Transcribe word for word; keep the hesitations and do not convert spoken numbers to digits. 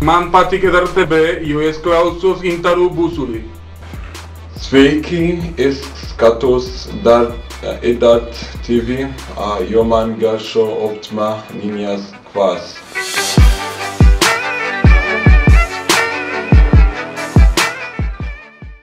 Man patīk ar tevi, jo es klausos Intaru būsuli. Sveiki, es skatos dar edat tevi, jo man garšo optimā viņas kvās.